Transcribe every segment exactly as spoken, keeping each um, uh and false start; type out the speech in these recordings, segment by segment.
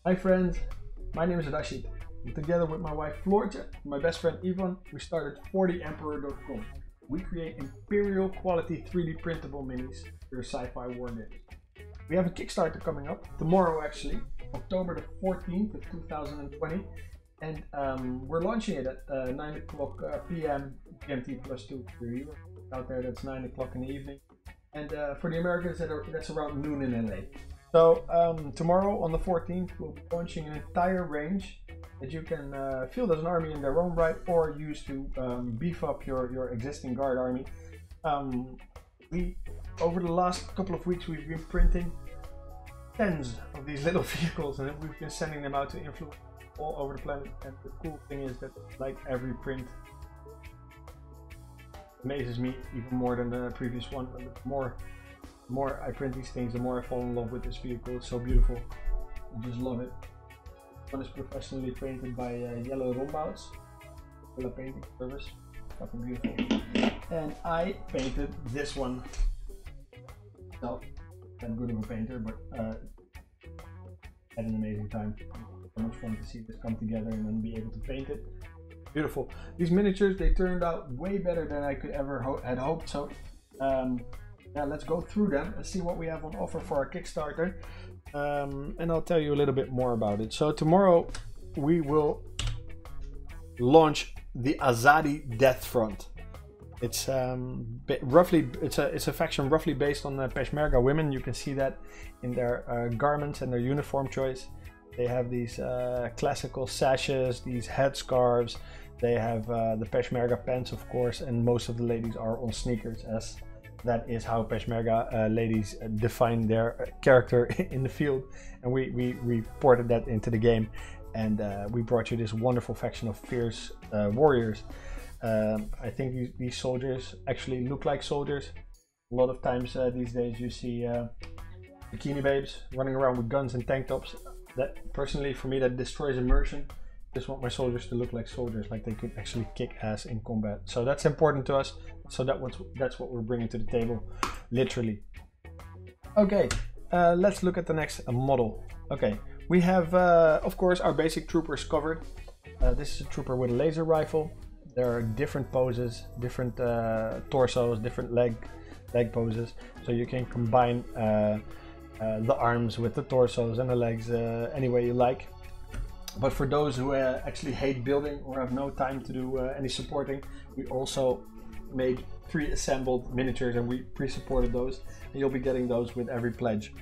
Hi friends, my name is Rashid. And together with my wife Floortje and my best friend Ivan, we started forty emperor dot com. We create imperial quality three D printable minis for your sci-fi war games. We have a Kickstarter coming up tomorrow, actually, October the fourteenth of two thousand twenty, and um, we're launching it at uh, nine o'clock uh, p m G M T plus two for you out there. That's nine o'clock in the evening, and uh, for the Americans, that are, that's around noon in L A. So um, tomorrow on the fourteenth, we'll be launching an entire range that you can uh, field as an army in their own right, or use to um, beef up your, your existing guard army. Um, we, over the last couple of weeks, we've been printing tens of these little vehicles, and we've been sending them out to influence all over the planet. And the cool thing is that, like every print, amazes me even more than the previous one. The more, the more I print these things, the more I fall in love with this vehicle. It's so beautiful. I just love it. One is professionally painted by uh, Yellow Rombouts, Villa Painting Service. Fucking beautiful. And I painted this one. Not that good of a painter, but uh, had an amazing time. So much fun to see this come together and then be able to paint it. Beautiful. These miniatures, they turned out way better than I could ever ho had hoped. So um, yeah, let's go through them and see what we have on offer for our Kickstarter. Um, and I'll tell you a little bit more about it. So tomorrow we will launch the Azadi Death Front. It's um, roughly it's a it's a faction roughly based on the Peshmerga women. You can see that in their uh, garments and their uniform choice. They have these uh, classical sashes, these headscarves. They have uh, the Peshmerga pants, of course, and most of the ladies are on sneakers, as that is how Peshmerga uh, ladies define their character in the field. And we, we, we ported that into the game, and uh, we brought you this wonderful faction of fierce uh, warriors. Um, I think these, these soldiers actually look like soldiers. A lot of times uh, these days you see uh, bikini babes running around with guns and tank tops. That personally, for me, that destroys immersion. I just want my soldiers to look like soldiers, like they could actually kick ass in combat. So that's important to us. So that was, that's what we're bringing to the table, literally. Okay, uh, let's look at the next uh, model. Okay, we have, uh, of course, our basic troopers covered. Uh, this is a trooper with a laser rifle. There are different poses, different uh, torsos, different leg leg poses. So you can combine uh, uh, the arms with the torsos and the legs uh, any way you like. But for those who uh, actually hate building or have no time to do uh, any supporting, we also made pre-assembled miniatures, and we pre-supported those, and you'll be getting those with every pledge.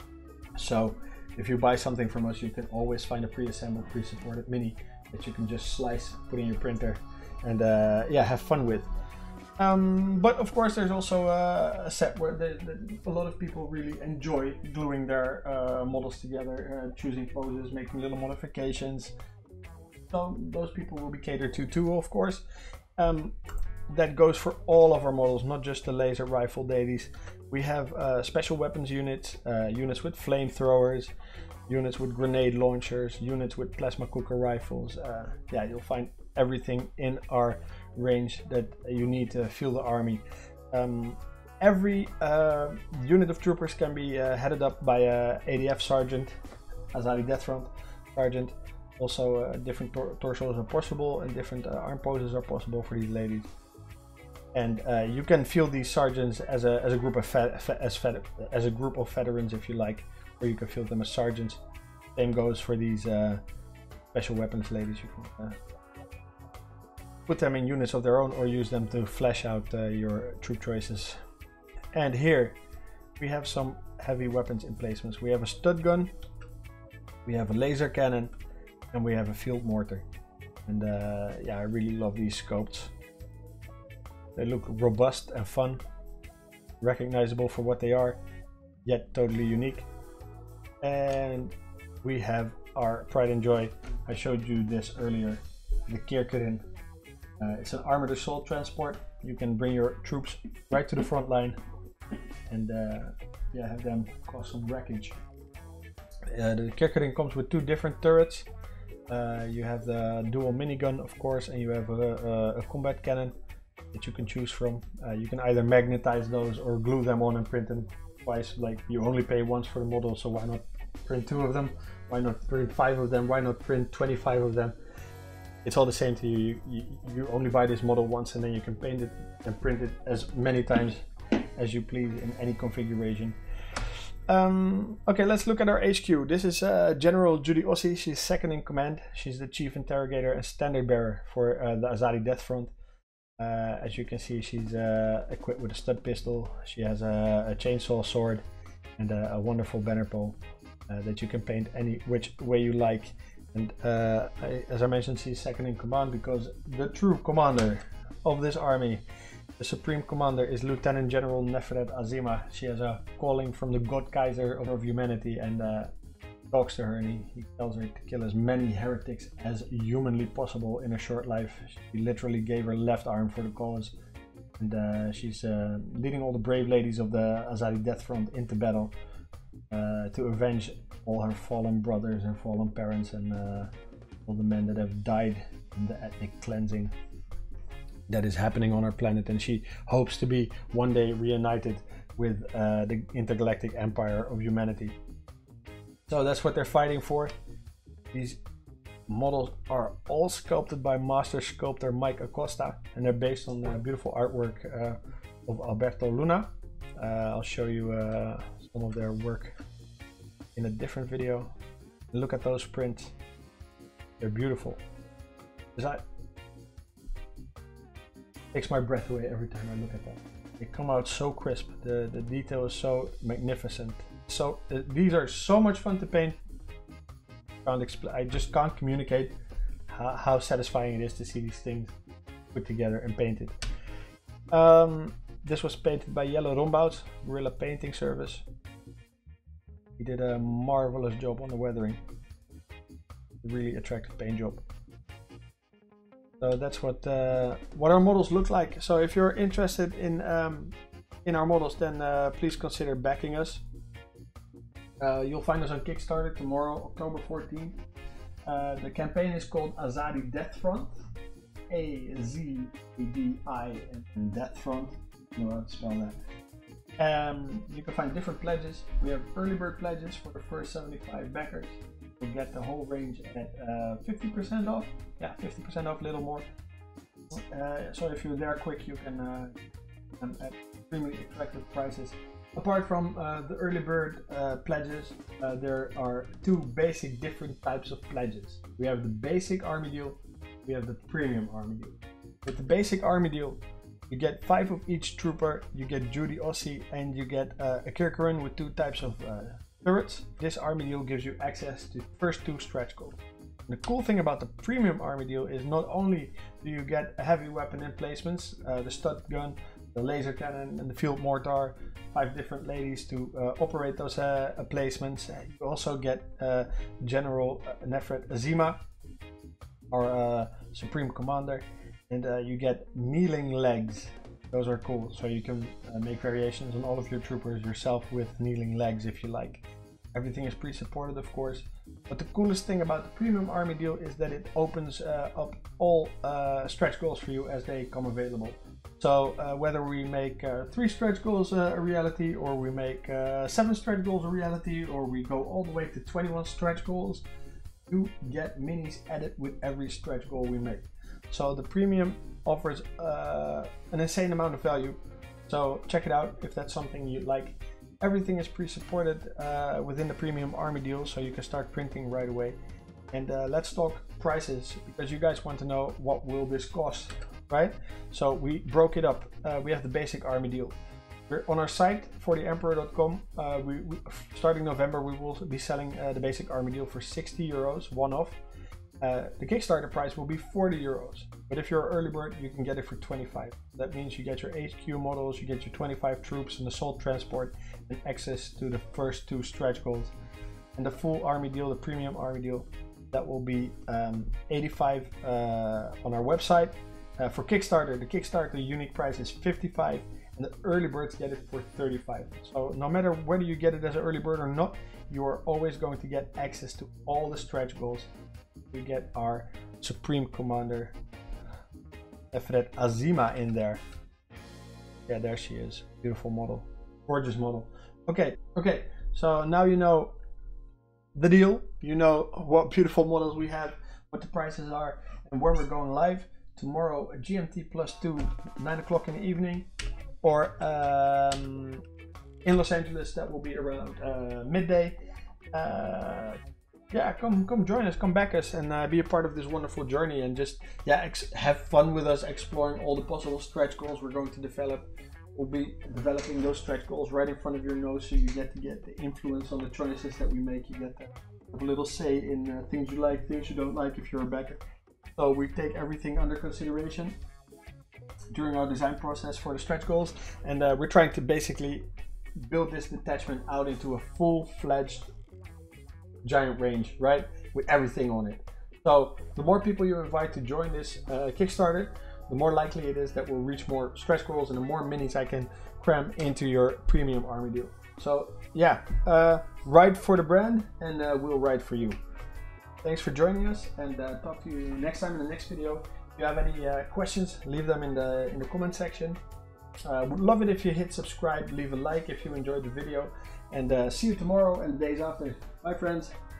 So if you buy something from us, you can always find a pre-assembled, pre-supported mini that you can just slice, put in your printer, and uh, yeah, have fun with. Um, but of course, there's also uh, a set where the, the, a lot of people really enjoy gluing their uh, models together, uh, choosing poses, making little modifications. So those people will be catered to too, of course. Um, that goes for all of our models, not just the laser rifle ladies. We have uh, special weapons units, uh, units with flamethrowers, units with grenade launchers, units with plasma cooker rifles. Uh, yeah, you'll find everything in our range that you need to field the army. Um, every uh, unit of troopers can be uh, headed up by a A D F sergeant, Azadi Death Front sergeant. Also, uh, different tor torsos are possible, and different uh, arm poses are possible for these ladies. And uh, you can field these sergeants as a as a group of as as a group of veterans if you like, or you can field them as sergeants. Same goes for these uh, special weapons ladies. You can uh, put them in units of their own, or use them to flesh out uh, your troop choices. And here we have some heavy weapons emplacements. We have a stud gun, we have a laser cannon, and we have a field mortar. And uh, yeah, I really love these scopes. They look robust and fun, recognizable for what they are, yet totally unique. And we have our pride and joy. I showed you this earlier, the Kirkerin. Uh, it's an armored assault transport. You can bring your troops right to the front line and uh, yeah, have them cause some wreckage. Uh, the Kirkerin comes with two different turrets. Uh, you have the dual minigun, of course, and you have a, a, a combat cannon that you can choose from. Uh, you can either magnetize those or glue them on and print them twice. Like, you only pay once for the model, so why not print two of them? Why not print five of them? Why not print twenty-five of them? It's all the same to you. You, you. you only buy this model once and then you can paint it and print it as many times as you please in any configuration. Um, okay, let's look at our H Q. This is uh, General Judy Ossie. She's second in command. She's the chief interrogator and standard bearer for uh, the Azadi Death Front. Uh, as you can see, she's uh, equipped with a stud pistol. She has a, a chainsaw sword and a, a wonderful banner pole uh, that you can paint any which way you like. And uh, I, as I mentioned, she's second in command because the true commander of this army, the Supreme Commander, is Lieutenant General Nefret Azima. She has a calling from the God Kaiser of humanity and uh, talks to her, and he, he tells her to kill as many heretics as humanly possible in a short life. She literally gave her left arm for the cause, and uh, she's uh, leading all the brave ladies of the Azadi Death Front into battle uh, to avenge all her fallen brothers and fallen parents and uh, all the men that have died in the ethnic cleansing that is happening on our planet. And she hopes to be one day reunited with uh, the intergalactic empire of humanity. So that's what they're fighting for. These models are all sculpted by master sculptor Mike Acosta, and they're based on the beautiful artwork uh, of Alberto Luna. Uh, I'll show you uh, some of their work in a different video. Look at those prints. They're beautiful. That takes my breath away every time I look at them. They come out so crisp. The, the detail is so magnificent. So uh, these are so much fun to paint. I just can't communicate how, how satisfying it is to see these things put together and painted. Um, this was painted by Jelle Rombout, Guerrilla Painting Service. He did a marvelous job on the weathering. Really attractive paint job. So that's what uh, what our models look like. So if you're interested in um, in our models, then uh, please consider backing us. Uh, you'll find us on Kickstarter tomorrow, October fourteenth. Uh, the campaign is called Azadi Death Front. A Z A D I and Death Front. I don't know how to spell that. Um, you can find different pledges. We have early bird pledges for the first seventy-five backers. You'll get the whole range at uh, fifty percent off. Yeah, fifty percent off, a little more. Uh, so if you're there quick, you can uh, um, at extremely attractive prices. Apart from uh, the early bird uh, pledges, uh, there are two basic different types of pledges. We have the basic army deal, we have the premium army deal. With the basic army deal, you get five of each trooper, you get Judy Ossie, and you get uh, a Kirkoran with two types of uh, turrets. This army deal gives you access to the first two stretch goals. The cool thing about the premium army deal is not only do you get heavy weapon emplacements, uh, the stud gun, the laser cannon, and the field mortar, five different ladies to uh, operate those uh, placements. Uh, you also get uh, General uh, Nefret Azima, our uh, Supreme Commander, and uh, you get kneeling legs. Those are cool, so you can uh, make variations on all of your troopers yourself with kneeling legs if you like. Everything is pre-supported, of course, but the coolest thing about the premium army deal is that it opens uh, up all uh, stretch goals for you as they come available. So uh, whether we make uh, three stretch goals uh, a reality, or we make uh, seven stretch goals a reality, or we go all the way to twenty-one stretch goals, you get minis added with every stretch goal we make. So the premium offers uh, an insane amount of value. So check it out if that's something you'd like. Everything is pre-supported uh, within the premium army deal, so you can start printing right away. And uh, let's talk prices, because you guys want to know what will this cost, right? So we broke it up. Uh, we have the basic army deal. We're on our site, for the emperor dot com. Uh, we, we, starting November, we will be selling uh, the basic army deal for sixty euros, one off. Uh, the Kickstarter price will be forty euros, but if you're an early bird, you can get it for twenty-five. That means you get your H Q models, you get your twenty-five troops, and assault transport, and access to the first two stretch goals. And the full army deal, the premium army deal, that will be um, eighty-five uh, on our website. Uh, for Kickstarter, the Kickstarter unique price is fifty-five, and the early birds get it for thirty-five. So no matter whether you get it as an early bird or not, you are always going to get access to all the stretch goals. We get our Supreme Commander Nefret Azima in there. Yeah, there she is. Beautiful model. Gorgeous model. Okay, okay. So now you know the deal. You know what beautiful models we have, what the prices are, and where we're going live. Tomorrow, G M T plus two, nine o'clock in the evening, or um, in Los Angeles, that will be around uh, midday. Uh, yeah, come come join us, come back us, and uh, be a part of this wonderful journey, and just yeah, ex have fun with us exploring all the possible stretch goals we're going to develop. We'll be developing those stretch goals right in front of your nose, so you get to get the influence on the choices that we make. You get to have a little say in uh, things you like, things you don't like if you're a backer. So we take everything under consideration during our design process for the stretch goals, and uh, we're trying to basically build this detachment out into a full-fledged giant range, right, with everything on it. So the more people you invite to join this uh, Kickstarter, the more likely it is that we'll reach more stretch goals and the more minis I can cram into your premium army deal. So yeah, uh, ride for the brand, and uh, we'll ride for you. Thanks for joining us, and uh, talk to you next time in the next video. If you have any uh, questions, leave them in the in the comment section. Uh, would love it if you hit subscribe, leave a like if you enjoyed the video, and uh, see you tomorrow and the days after. Bye friends.